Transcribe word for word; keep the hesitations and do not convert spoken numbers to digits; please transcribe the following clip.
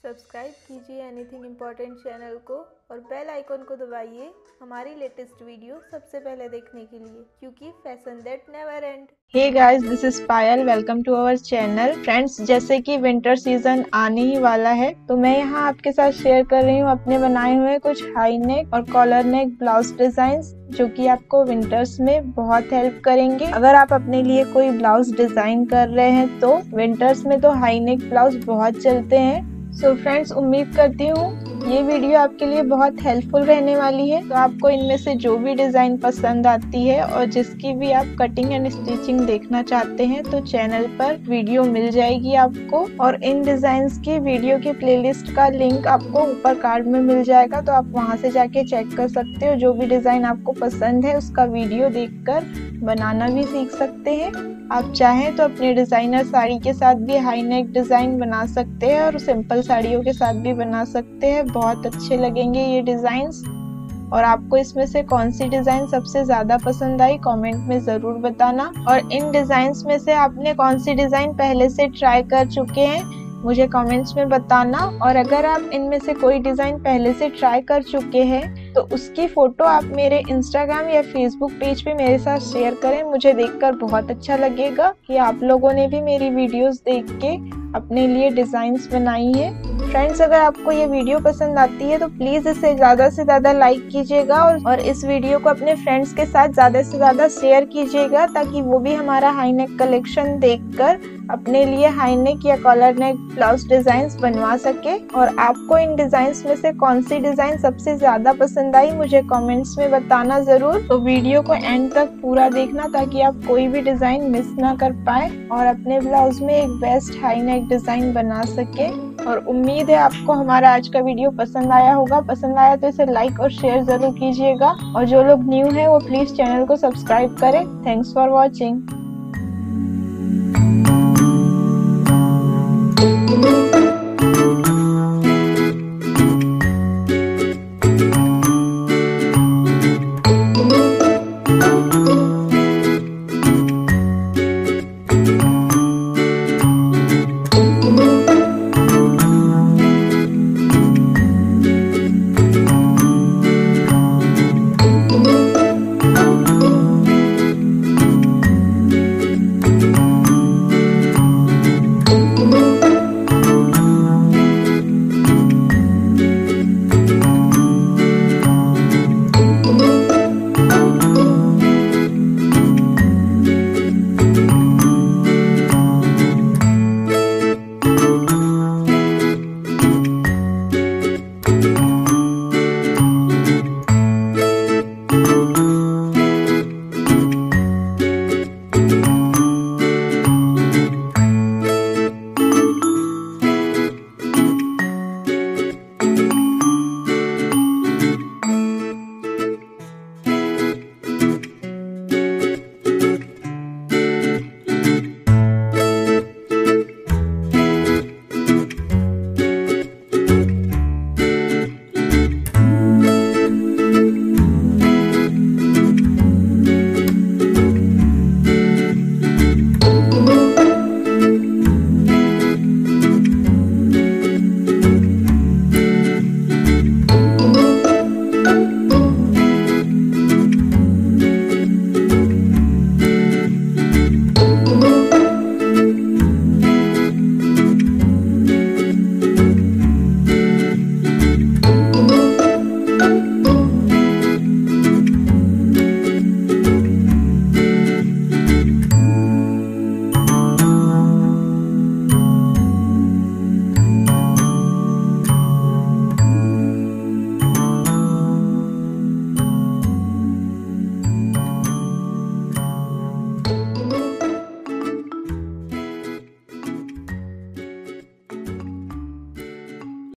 Subscribe कीजिए anything important channel को और बेल आइकन को दबाइए हमारी लेटेस्ट वीडियो सबसे पहले देखने के लिए, क्योंकि fashion that never end. Hey guys, this is Payal. Welcome to our channel. Friends, जैसे कि विंटर सीजन आने ही वाला है तो मैं यहाँ आपके साथ शेयर कर रही हूँ अपने बनाए हुए कुछ हाई नेक और कॉलर नेक ब्लाउज डिजाइंस, जो कि आपको विंटर्स में बहुत हेल्प करेंगे। अगर आप अपने लिए कोई ब्लाउज डिजाइन कर रहे हैं तो विंटर्स में तो हाई नेक ब्लाउज बहुत चलते हैं। सो so फ्रेंड्स, उम्मीद करती हूँ ये वीडियो आपके लिए बहुत हेल्पफुल रहने वाली है। तो आपको इनमें से जो भी डिज़ाइन पसंद आती है और जिसकी भी आप कटिंग एंड स्टिचिंग देखना चाहते हैं तो चैनल पर वीडियो मिल जाएगी आपको, और इन डिज़ाइंस की वीडियो की प्लेलिस्ट का लिंक आपको ऊपर कार्ड में मिल जाएगा, तो आप वहां से जाके चेक कर सकते हो। जो भी डिज़ाइन आपको पसंद है उसका वीडियो देखकर बनाना भी सीख सकते हैं। आप चाहें तो अपने डिज़ाइनर साड़ी के साथ भी हाई नेक डिज़ाइन बना सकते हैं और सिंपल साड़ियों के साथ भी बना सकते हैं। बहुत अच्छे लगेंगे ये डिज़ाइंस। और आपको इसमें से कौन सी डिज़ाइन सबसे ज़्यादा पसंद आई कमेंट में ज़रूर बताना। और इन डिज़ाइंस में से आपने कौन सी डिज़ाइन पहले से ट्राई कर चुके हैं मुझे कमेंट्स में बताना। और अगर आप इनमें से कोई डिज़ाइन पहले से ट्राई कर चुके हैं तो उसकी फ़ोटो आप मेरे इंस्टाग्राम या फेसबुक पेज पे मेरे साथ शेयर करें। मुझे देखकर बहुत अच्छा लगेगा कि आप लोगों ने भी मेरी वीडियोस देख के अपने लिए डिज़ाइंस बनाई है। फ्रेंड्स, अगर आपको ये वीडियो पसंद आती है तो प्लीज़ इसे ज़्यादा से ज़्यादा लाइक कीजिएगा और, और इस वीडियो को अपने फ्रेंड्स के साथ ज़्यादा से ज़्यादा शेयर कीजिएगा, ताकि वो भी हमारा हाई नेक कलेक्शन देखकर अपने लिए हाई नेक या कॉलर नेक ब्लाउज डिज़ाइंस बनवा सके। और आपको इन डिज़ाइंस में से कौन सी डिज़ाइन सबसे ज़्यादा पसंद आई मुझे कमेंट्स में बताना ज़रूर। तो वीडियो को एंड तक पूरा देखना ताकि आप कोई भी डिज़ाइन मिस ना कर पाए और अपने ब्लाउज में एक बेस्ट हाई नेक डिज़ाइन बना सके। और उम्मीद है आपको हमारा आज का वीडियो पसंद आया होगा। पसंद आया तो इसे लाइक और शेयर ज़रूर कीजिएगा, और जो लोग न्यू हैं वो प्लीज़ चैनल को सब्सक्राइब करें। Thanks for watching.